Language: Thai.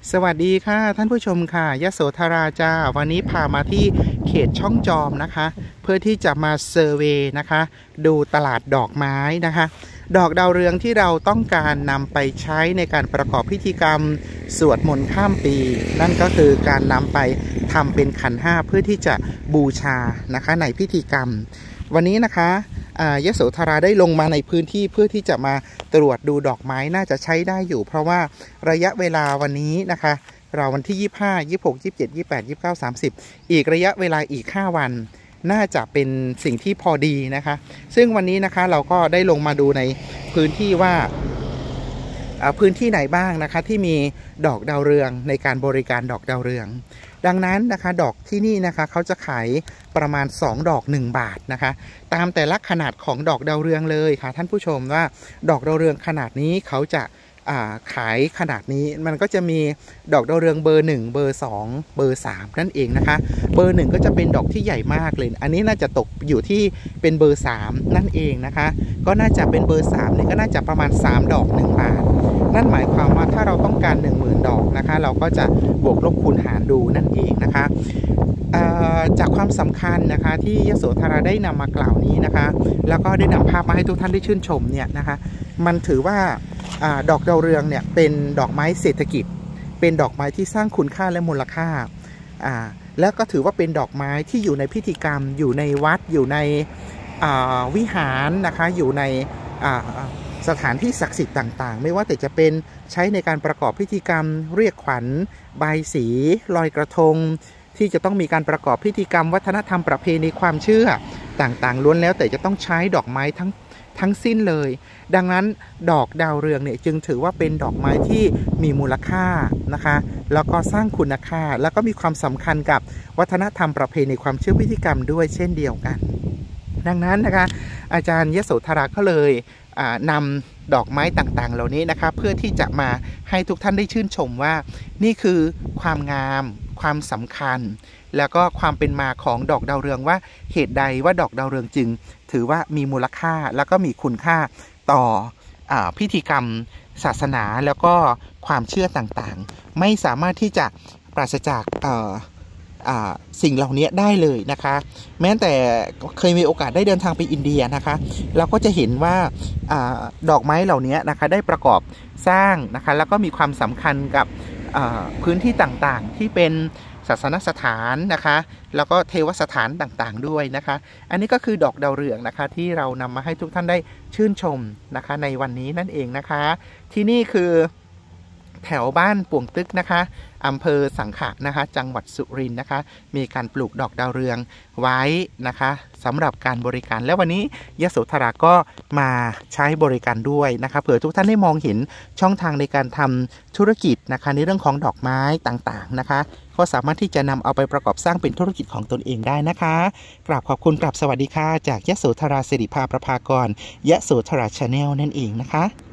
สวัสดีค่ะท่านผู้ชมค่ะยโสธราจ้าวันนี้พามาที่เขตช่องจอมนะคะเพื่อที่จะมาเซอร์เวย์นะคะดูตลาดดอกไม้นะคะดอกดาวเรืองที่เราต้องการนำไปใช้ในการประกอบพิธีกรรมสวดมนต์ข้ามปีนั่นก็คือการนำไปทำเป็นขันห้าเพื่อที่จะบูชานะคะในพิธีกรรมวันนี้นะคะยโสธราได้ลงมาในพื้นที่เพื่อที่จะมาตรวจดูดอกไม้น่าจะใช้ได้อยู่เพราะว่าระยะเวลาวันนี้นะคะเราวันที่25 26 27 28 29 30อีกระยะเวลาอีก5วันน่าจะเป็นสิ่งที่พอดีนะคะซึ่งวันนี้นะคะเราก็ได้ลงมาดูในพื้นที่ว่าพื้นที่ไหนบ้างนะคะที่มีดอกดาวเรืองในการบริการดอกดาวเรืองดังนั้นนะคะดอกที่นี่นะคะเขาจะขายประมาณ2ดอก1บาทนะคะตามแต่ละขนาดของดอกดาวเรืองเลยค่ะท่านผู้ชมว่าดอกดาวเรืองขนาดนี้เขาจะขายขนาดนี้มันก็จะมีดอกดาวเรืองเบอร์1เบอร์2เบอร์3นั่นเองนะคะเบอร์1ก็จะเป็นดอกที่ใหญ่มากเลยอันนี้น่าจะตกอยู่ที่เป็นเบอร์3นั่นเองนะคะก็น่าจะเป็นเบอร์3นี่ก็น่าจะประมาณ3ดอก1บาทนั่นหมายความว่าถ้าเราต้องการ 10,000 ดอกนะคะเราก็จะบวกลบคูณหารดูนั่นเองนะคะจากความสำคัญนะคะที่ยโสธราได้นำมากล่าวนี้นะคะแล้วก็ได้นำภาพมาให้ทุกท่านได้ชื่นชมเนี่ยนะคะมันถือว่าดอกดาวเรืองเนี่ยเป็นดอกไม้เศรษฐกิจเป็นดอกไม้ที่สร้างคุณค่าและมูลค่าแล้วก็ถือว่าเป็นดอกไม้ที่อยู่ในพิธีกรรมอยู่ในวัดอยู่ในวิหารนะคะอยู่ในสถานที่ศักดิ์สิทธิ์ต่างๆไม่ว่าแต่จะเป็นใช้ในการประกอบพิธีกรรมเรียกขวัญบายสีลอยกระทงที่จะต้องมีการประกอบพิธีกรรมวัฒนธรรมประเพณีความเชื่อต่างๆล้วนแล้วแต่จะต้องใช้ดอกไม้ทั้งสิ้นเลยดังนั้นดอกดาวเรืองเนี่ยจึงถือว่าเป็นดอกไม้ที่มีมูลค่านะคะแล้วก็สร้างคุณค่าแล้วก็มีความสำคัญกับวัฒนธรรมประเพณีความเชื่อพิธีกรรมด้วยเช่นเดียวกันดังนั้นนะคะอาจารย์ยโสธราก็เลยนำดอกไม้ต่างๆเหล่านี้นะคะเพื่อที่จะมาให้ทุกท่านได้ชื่นชมว่านี่คือความงามความสำคัญแล้วก็ความเป็นมาของดอกดาวเรืองว่าเหตุใดว่าดอกดาวเรืองจึงถือว่ามีมูลค่าแล้วก็มีคุณค่าต่อพิธีกรรมศาสนาแล้วก็ความเชื่อต่างๆไม่สามารถที่จะปราศจากสิ่งเหล่านี้ได้เลยนะคะแม้แต่เคยมีโอกาสได้เดินทางไปอินเดียนะคะเราก็จะเห็นว่าดอกไม้เหล่านี้นะคะได้ประกอบสร้างนะคะแล้วก็มีความสำคัญกับพื้นที่ต่างๆที่เป็นศาสนสถานนะคะแล้วก็เทวสถานต่างๆด้วยนะคะอันนี้ก็คือดอกดาวเรืองนะคะที่เรานำมาให้ทุกท่านได้ชื่นชมนะคะในวันนี้นั่นเองนะคะที่นี่คือแถวบ้านป่วงตึกนะคะอำเภอสังขะนะคะจังหวัดสุรินทร์นะคะมีการปลูกดอกดาวเรืองไว้นะคะสำหรับการบริการและวันนี้ยโสธราก็มาใช้บริการด้วยนะคะเผื่อทุกท่านได้มองเห็นช่องทางในการทำธุรกิจนะคะในเรื่องของดอกไม้ต่างๆนะคะก็สามารถที่จะนำเอาไปประกอบสร้างเป็นธุรกิจของตนเองได้นะคะกราบขอบคุณกราบสวัสดีค่ะจากยโสธราสิริภาประภากรยโสธราชาแนลนั่นเองนะคะ